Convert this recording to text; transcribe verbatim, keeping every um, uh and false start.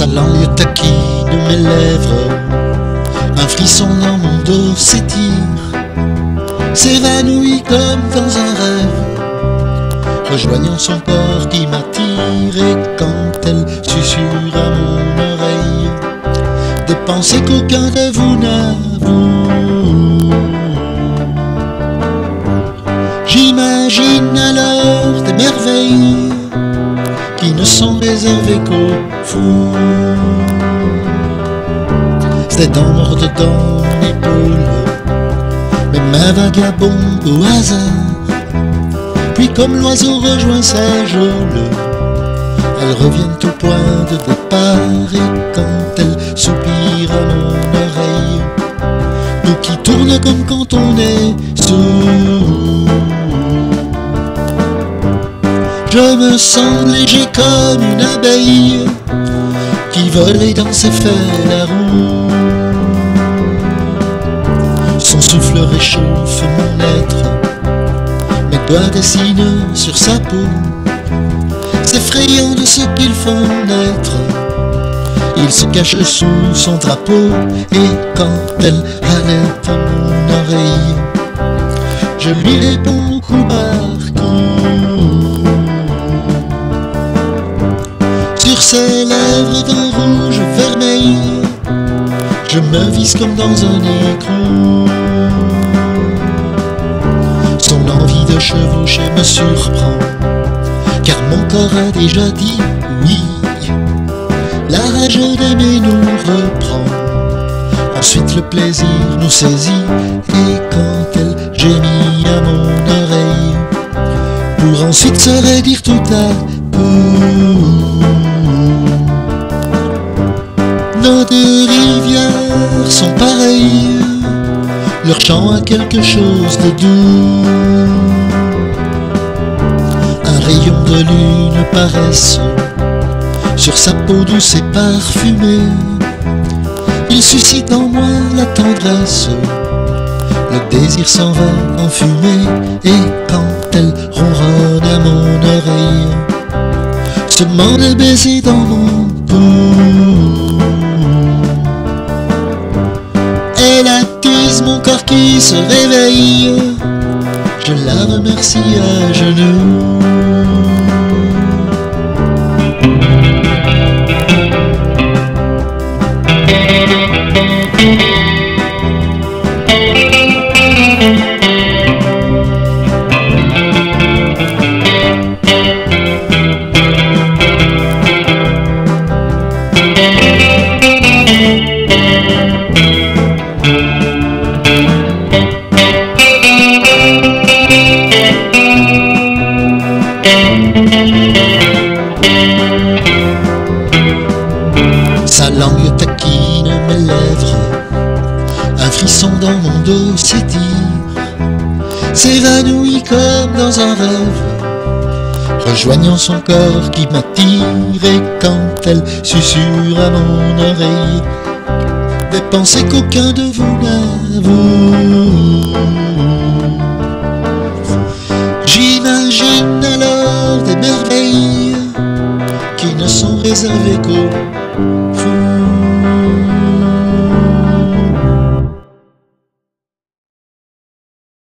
Sa langue taquine mes lèvres, un frisson dans mon dos s'étire, s'évanouit comme dans un rêve, rejoignant son corps qui m'attire. Et quand elle susurre à mon oreille des pensées qu'aucun de vous n'avoue, j'imagine alors des merveilles qui ne sont réservées qu'aux fous. Ses dents mordent dans mon épaule, mes mains vagabondent au hasard, puis comme l'oiseau rejoint sa geôle, elles reviennent au point de départ. Et quand elle soupire à mon oreille, nous qui tournent comme quand on est sourd, je me sens léger comme une abeille qui vole et dans ses fait la roue. Son souffle réchauffe mon être, mes doigts dessinent sur sa peau, s'effrayant de ce qu'ils font naître. Il se cache sous son drapeau, et quand elle halète à mon oreille, je lui réponds coup par coup. Sur ses lèvres d'un rouge vermeil, je me visse comme dans un écrou. Son envie de chevaucher me surprend, car mon corps a déjà dit oui. La rage d'aimer nous reprend, ensuite le plaisir nous saisit. Et quand elle gémit à mon oreille, pour ensuite se raidir tout à coup, nos deux rivières sont pareilles, leur chant a quelque chose de doux. Un rayon de lune paresse sur sa peau douce et parfumée, il suscite en moi la tendresse, le désir s'en va en fumée. Et quand elle ronronne à mon oreille, semant des baisers dans mon pouls, elle attise mon corps qui se réveille, je la remercie à genoux. Sa langue taquine mes lèvres, un frisson dans mon dos s'étire, s'évanouit comme dans un rêve, rejoignant son corps qui m'attire. Et quand elle susurre à mon oreille des pensées qu'aucun de vous n'avoue, j'imagine alors des merveilles qui ne sont réservées qu'aux